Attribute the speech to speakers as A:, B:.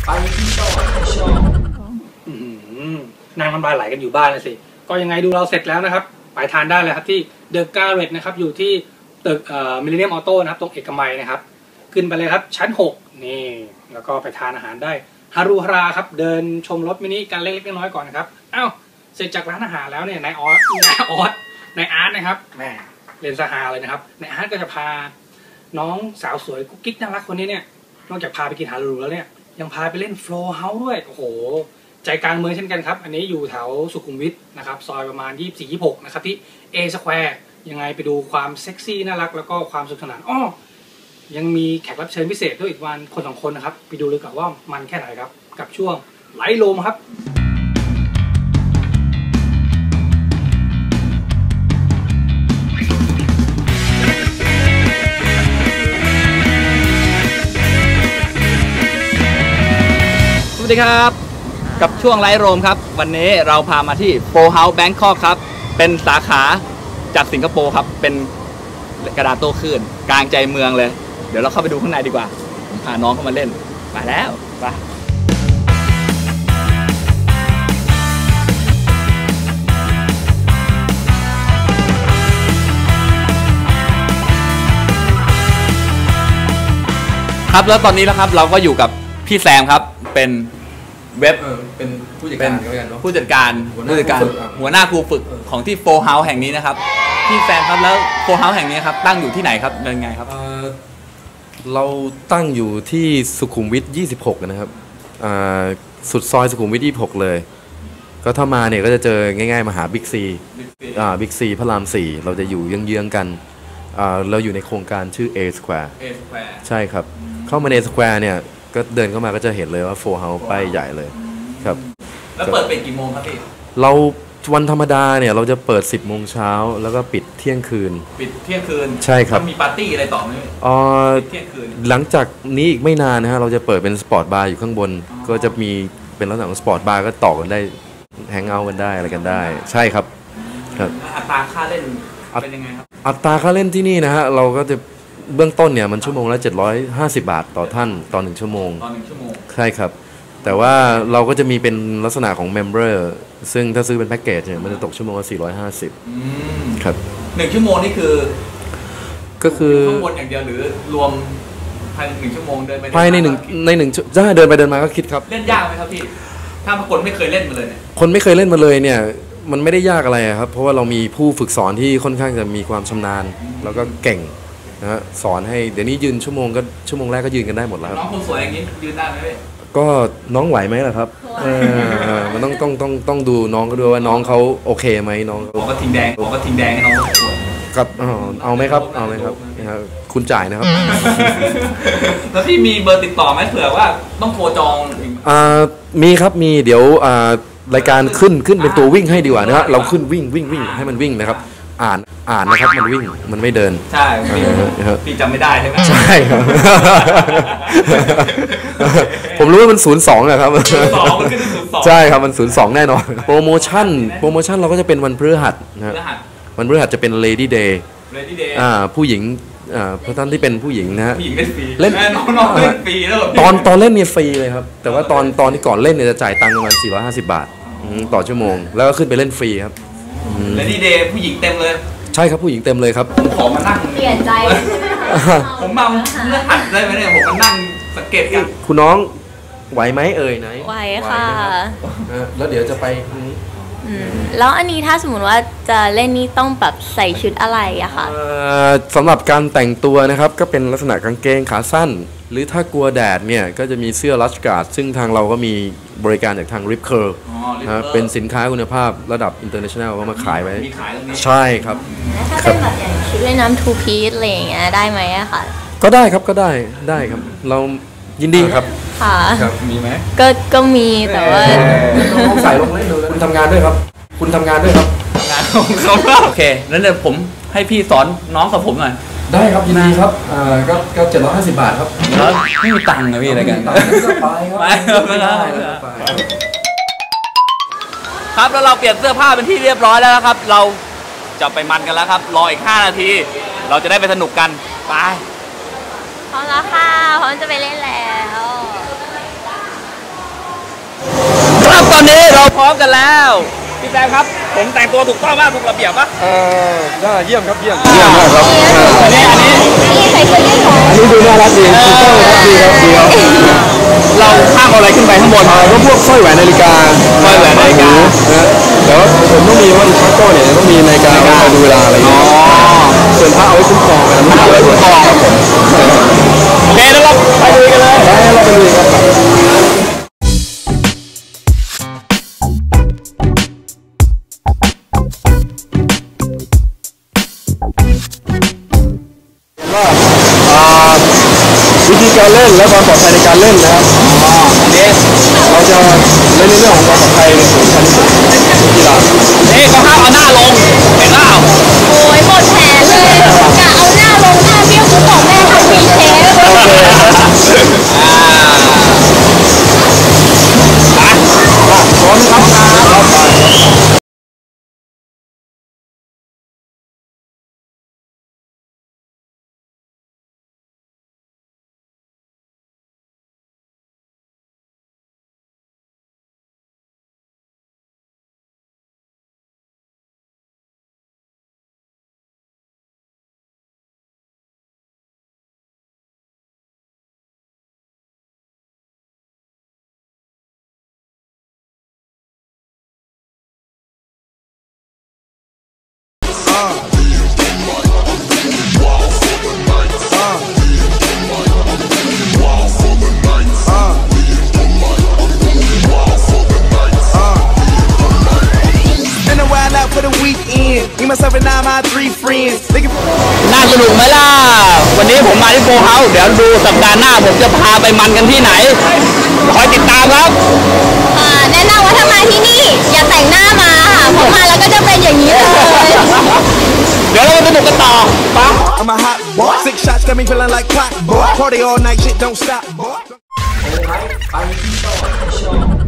A: ไปที่ชอบนางน้ำลายไหลกันอยู่บ้านเลยสิก็ยังไงดูเราเสร็จแล้วนะครับไปทานได้เลยครับที่เดอะการ์เรตนะครับอยู่ที่ตึกมิลเลนเนียมออโต้นะครับตรงเอกมัยนะครับขึ้นไปเลยครับชั้น6นี่แล้วก็ไปทานอาหารได้ฮารุฮาราครับเดินชมรถมินิกันเล็กๆน้อยๆก่อนนะครับอ้าวเสร็จจากร้านอาหารแล้วเนี่ยนายอาร์ตนะครับแหมเรียนสหาเลยนะครับนายอาร์ตก็จะพาน้องสาวสวยกุ๊กกิ๊กน่ารักคนนี้เนี่ยนอกจากพาไปกินฮารุแล้วเนี่ยยังพาไปเล่นโฟลว์เฮาส์ด้วยโอ้โหใจกลางเมืองเช่นกันครับอันนี้อยู่แถวสุขุมวิทนะครับซอยประมาณ24-26นะครับที่A Squareยังไงไปดูความเซ็กซี่น่ารักแล้วก็ความสนุกสนานอ้อยังมีแขกรับเชิญพิเศษด้วยอีกวันคน2คนนะครับไปดูเลยกันว่ามันแค่ไหนครับกับช่วงไลฟ์โลมครับ
B: สวัสดีครับกับช่วงไลฟ์โรมครับวันนี้เราพามาที่โฟร์เฮาส์แบงคอกครับเป็นสาขาจากสิงคโปร์ครับเป็นกระดาษโต้คลื่นกลางใจเมืองเลยเดี๋ยวเราเข้าไปดูข้างในดีกว่าพาน้องเข้ามาเล่นไปแล้วไปครับแล้วตอนนี้นะครับเราก็อยู่กับพี่แซมครับเป็นเว็บ
C: เป็นผู้จัดการ
B: ผู้จัดการหัวหน้าครูฝึกของที่โฟร์เฮาส์แห่งนี้นะครับพี่แซมครับแล้วโฟร์เฮาส์แห่งนี้ครับตั้งอยู่ที่ไหนครับเป็นไงครับ
C: เราตั้งอยู่ที่สุขุมวิท26นะครับสุดซอยสุขุมวิท26เลยก็ถ้ามาเนี่ยก็จะเจอง่ายๆมาหาบิ๊กซีพระราม4เราจะอยู่เยื้องๆกันเราอยู่ในโครงการชื่อ A Square ใช่ครับเข้ามาใน A Square เนี่ยก็เดินเข้ามาก็จะเห็นเลยว่าโฟร์เฮาส์ป้ายใหญ่เลยครับ
B: แล้วเปิดเป็นกี่โมงครับพี่
C: เราวันธรรมดาเนี่ยเราจะเปิด10 โมงเช้าแล้วก็ปิดเที่ยงคืนใช่ครับ
B: มีปาร์ตี้อะไรต่อไหมเที่ยงคืน
C: หลังจากนี้อีกไม่นานนะฮะเราจะเปิดเป็นสปอร์ตบาร์อยู่ข้างบนก็จะมีเป็นลักษณะของสปอร์ตบาร์ก็ต่อกันได้แฮงเอาท์กันได้อะไรกันได้ใช่ครับ
B: อัตราค่าเล่นเป็นยังไงครับ
C: อัตราค่าเล่นที่นี่นะฮะเราก็จะเบื้องต้นเนี่ยมันชั่วโมงละ750 บาทต่อท่านต่อ1 ชั่วโมงใช่ครับแต่ว่าเราก็จะมีเป็นลักษณะของเมมเบอร์ซึ่งถ้าซื้อเป็นแพ็กเกจเนี่ยมันจะตกชั่วโมงละ450ครับ
B: 1 ชั่วโมงนี่คือ
C: ก็คือ
B: ข้างบนอย่างเดียวหรือรวมภายใน1 ชั่วโมงเดินไป
C: ภายในถ้าเดินไปเดินมาก็คิดครับ
B: เล่นยากไหมครับพี่ถ้าคนไม่เคยเล่นมาเลยเนี่ย
C: คนไม่เคยเล่นมาเลยเนี่ยมันไม่ได้ยากอะไรครับเพราะว่าเรามีผู้ฝึกสอนที่ค่อนข้างจะมีความชำนาญแล้วก็เก่งนะฮะสอนให้เดี๋ยวนี้ยืนชั่วโมงแรกก็ยืนกันได้หมดแล้ว
B: น้องคนสวยอย่างนี้ยืนได้ไหมพี่
C: ก็น้องไหวไหมล่ะครับมันต้องดูน้องก็ด้วยว่าน้องเขาโอเคไหมน้อง
B: บอกว่าทิ้งแดงให้น้องสวย
C: ครับเอาไหมครับคุณจ่ายนะครับ
B: แล้วพี่มีเบอร์ติดต่อไหมเผื่อว่าต้องโทรจอง
C: มีครับมีเดี๋ยวรายการขึ้นเป็นตัววิ่งให้ดีกว่านะฮะเราขึ้นวิ่งให้มันวิ่งนะครับอ่านนะครับมันวิ่งมันไม่เดิน
B: ใช่พี่จำไม่ได้ใช่ไหม
C: ใช่ครับผมรู้ว่ามัน02นะครับใช่ครับมัน02แน่นอนโปรโมชั่นเราก็จะเป็นวันพฤหัสนะวันพฤหัสจะเป็น Lady Day ผู้หญิงเพราะท่านที่เป็นผู้หญิงนะฮะ
B: เล่นน้องเล่นฟรีแล้ว
C: ตอนเล่นเนี่ยฟรีเลยครับแต่ว่าตอนที่ก่อนเล่นเนี่ยจะจ่ายตังค์ประมาณ450 บาทต่อชั่วโมงแล้วก็ขึ้นไปเล่นฟรีครับ
B: Lady Day ผู้หญิงเต็มเลย
C: ใช่ครับผู้หญิงเต็มเลยครับ
B: ผมขอมานั่ง
D: เปลี่ยนใจ
B: ผมมาเลือกหัดได้ไหมเนี่ยผมมานั่งสังเกตกัน
C: คุณน้องไหวไหมไหน
D: ไหวค่ะ
C: แล้วเดี๋ยวจะไป
D: แล้วอันนี้ถ้าสมมติว่าจะเล่นนี้ต้องแบบใส่ชุดอะไรอะคะ
C: สำหรับการแต่งตัวนะครับก็เป็นลักษณะกางเกงขาสั้นหรือถ้ากลัวแดดเนี่ยก็จะมีเสื้อลัชการ์ดซึ่งทางเราก็มีบริการจากทาง Rip Curl เป็นสินค้าคุณภาพระดับ international ก็มาขายไว้ใช่ครับ
D: ถ้าเป็นแบบอย่างชุดว่ายน้ำ two piece อะไรอย่างเงี้ยได้ไหมอะคะ
C: ก็ได้ครับเรายินดีครับ
D: ค่ะ
B: มีไหม
D: ก็มีแต่ว่า
C: ต้องใส่ลงเล่นดูคุณทำงานด้วยครับ
B: ทำงานของเขาโอเคนั้นเดี๋ยวผมให้พี่สอนน้องกับผมหน่อย
C: ได้ครับยินดีครับก็750 บาทครับ
B: แล้วไม่มีตังค์นะพี่อะไรกันไปครับแล้วเราเปลี่ยนเสื้อผ้าเป็นที่เรียบร้อยแล้วครับเราจะไปมันกันแล้วครับรออีก5 นาทีเราจะได้ไปสนุกกันไป
D: พร้อมแล้วค่ะพร้อมจะไปเล่นแล้ว
B: เราพร้อมกันแล้วพี่แซมครับผมแต่งตัวถูกต้องมากถูกระเบียบปะ
C: ได้เยี่ยมครับเยี่ยม
B: เยี่ยมมากครับอันนี้
D: นี่ใส่ชุดยืดของ
C: อันนี้ดูน่ารักดีถูกต้องครับดีครับดีครับ
B: เราข้ามอะไรขึ้นไปข้างบน
C: ก็พวกสร้อยแหวนนาฬิกานะแต่ว่าผมต้องมีว่าชักโก้เนี่ยต้องมีนาฬิกาไว้คอยดูเวลาอะไรอย่างเงี้ยส่วนพระเอาไว้คุ้มครองกันนะเอาไว้คุ้มครองครับผม
B: โอเคแล้วเราไปดูกันเลย
C: ได้เราไปดูครับวิธีการเล่นและความปลอดภัยในการเล่นนะครับ
B: อันนี้
C: เราจะเล่นในเรื่องของความปลอดภัยเป็นสำคัญที่สุดกีฬา
B: นี่เขาห้ามเอาหน้าลงเห็นเปล่า
D: โอ้ยหมดแผนเลยกะเอาหน้าลงหน้าเบี้ยวกูบอกแม่ทำมีเชฟ
C: โอเคพร้อมนะครับ
B: น่าสนุกไหมล่ะวันนี้ผมมาที่โฟร์เฮาส์เดี๋ยวดูสัปดาห์หน้าผมจะพาไปมันกันที่ไหนคอยติดตามครับ
D: แนะนำว่าถ้ามาที่นี่อย่าแต่งหน้ามาค่ะเพราะมาแล้วก็จะเป็นอย่างนี้เลย
B: เดี๋ยวเราไปสนุกกันต่อปะ
E: I'm a hot boy. 6 shots got me feeling like clock, boy. Party all night, shit don't stop, boy.